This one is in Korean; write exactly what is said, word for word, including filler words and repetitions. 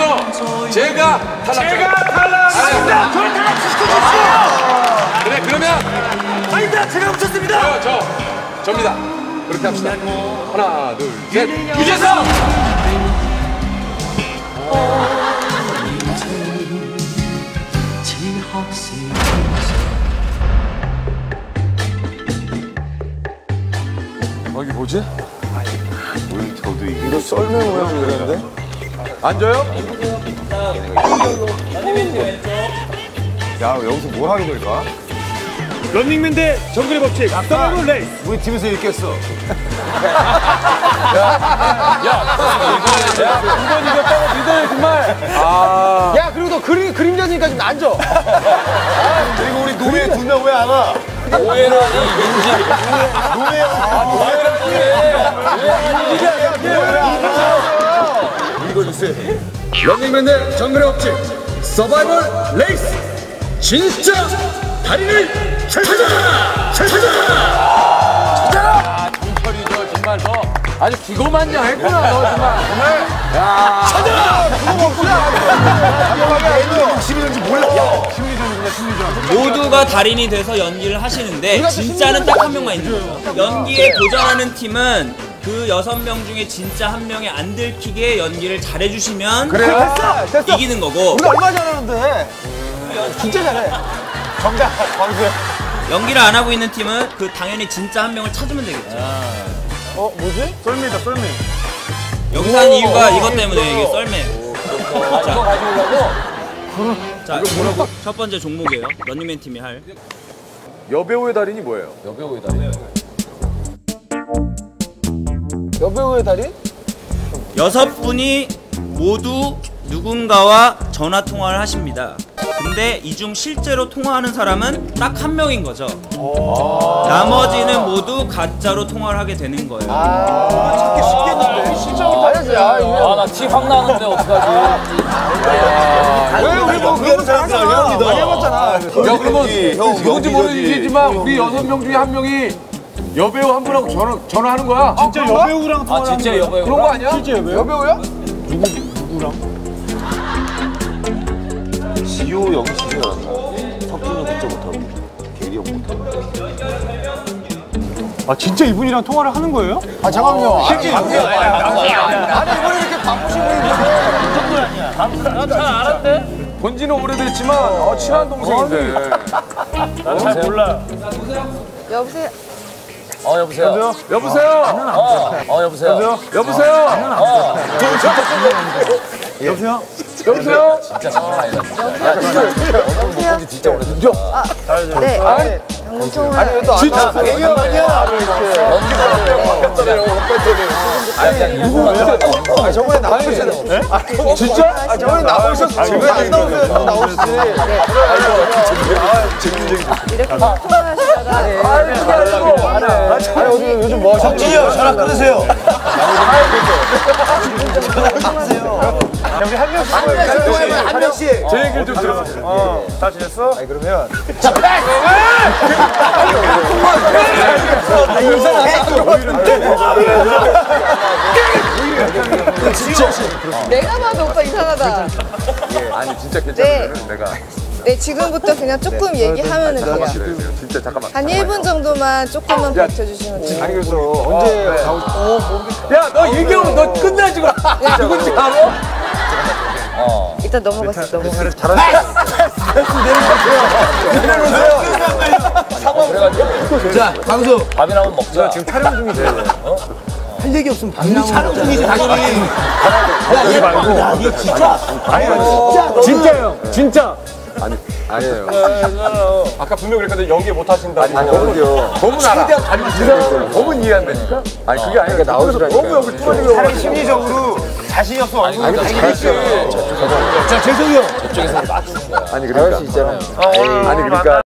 그래서 제가 탈락. 제가 탈락합니다. 저를 탈락시켜주세요. 그래, 그러면 아니다, 제가 훔쳤습니다. 저, 저, 접니다. 그렇게 합시다. 하나, 둘, 셋. 유재석! 어, 이게 뭐지? 오늘 저도 이게 이거 썰매 모양 그랬는데? 앉아요? 야 여기서 뭘 하게 될까? 런닝맨 대 정글의 법칙 서바이벌 레이스. 우리 팀에서 이겼어. 이번 이겼다고 믿어요, 정말. 아. 야, 그리고 너 그림, 그림자니까 좀 앉아. 그리고 우리 노예 두 명 왜 안 와? 오해는 인지. 노예 읽어주세요. 런닝맨 대 정글의 법칙 서바이벌 레이스. 진짜 달인을 찾아라! 찾아라! 찾아라! 정철이 저 정말 너 아주 기고만장 했구나, 너 정말. 야. 찾아라! 심리전인지 몰라. 심리전이구나, 심리전. 모두가 달인이 돼서 연기를 하시는데 진짜는 딱 한 명만 있는 거죠. 연기에 도전하는 팀은 그 여섯 명 중에 진짜 한 명이 안 들키게 연기를 잘해주시면 됐어, 됐어. 이기는 거고. 우리 얼마 잘하는데. 진짜 잘해. 정답, 광수. 연기를 안 하고 있는 팀은 그 당연히 진짜 한 명을 찾으면 되겠죠. 어, 뭐지? 썰매다, 썰매. 여기서 한 이유가 이것 때문에 이게 썰매. 이거 가져오려고? 자, 첫 번째 종목이에요. 런닝맨 팀이 할. 여배우의 달인이 뭐예요? 여배우의 달인? 여배우의 달인? 여섯 분이 모두 누군가와 전화 통화를 하십니다. 근데 이 중 실제로 통화하는 사람은 딱 한 명인 거죠. 나머지는 모두 가짜로 통화를 하게 되는 거예요. 아, 찾기 쉽겠는데. 실적이 다르지. 아, 아, 나 티 확 나는데 어떡하지? 왜 우리 뭐 그런 거 잘하잖아. 많이 해봤잖아. 야, 그러면 누군지 모르겠지만 우리 여섯 명 중에 한 명이 여배우 한 분하고 전화, 전화하는 거야? 진짜 여배우랑 통화를 아, 진짜 여배우. 그런 거 아니야? 진짜 여배우? 여배우야? 지호 영식이 나왔나? 석준이 진짜 못하고 게리 형 못하고. 아, 진짜 이분이랑 통화를 하는 거예요? 아, 잠깐만요. 실제 아니, 이번에 이렇게 바쁘신 분이 잘 알았대? 본지는 오래됐지만 어, 친한 동생인데. 잘 몰라. 여보세요? 어, 여보세요? 여보세요? 어, 어, 여보세요? 여보세요? 어, 여보세요? 여보세요? 진짜 상황 아니다. 여보세요? 진짜 오래됐다. 아, 네. 아니, 방금 통화. 아니, 왜또 안 나왔어? 얘기 아니야? 아니, 누구? 아, 저번에 나오셨잖아요. 아, 진짜? 아, 저번에 나오셨어. 왜 안 나오세요? 또 나오시지. 이렇게 통화하시다가 아니, 어디 요즘 뭐 하셨죠? 석준이 전화 끊으세요. 우리 한 명씩 한 명씩 제 얘기를 좀 들어보세요. 어, 다 지냈어? 아니 그러면 내가 봐도 오빠 이상하다. 아니, 진짜 괜찮으면 내가. 네, 지금부터 그냥 조금 얘기하면 돼요. 그래, 그래, 진짜 잠깐만. 한 일 분 정도만 조금만 버텨주시면 돼요. 아니 그래서 언제 나오고 야, 너 얘기하면 너 끝나지 마. 누군지 알아? 어. 일단 넘어갔어, 넘어갔어. 자, 강수. 밥이나 한번 먹자. 지금 촬영 중이세요? 할 얘기 없으면 방금 촬영 중이지 당연히. 얘 말고 야, 얘 진짜 아니, 진짜. 진짜요. 진짜. 아니, 아니에요. 아까 분명 그랬는데 연기 못 하신다. 아니, 너무요. 너무 알아. 너무 이해한다니까. 아니, 그게 아니니까 나오시라니까. 너무 여기 뚫어지고. 사람이 심리적으로 자신이 없어. 아니, 아니, 잘했어요. 자 죄송해요. 저쪽에서 맞추는 거야. 아니, 그러니까. 아니, 그러니까.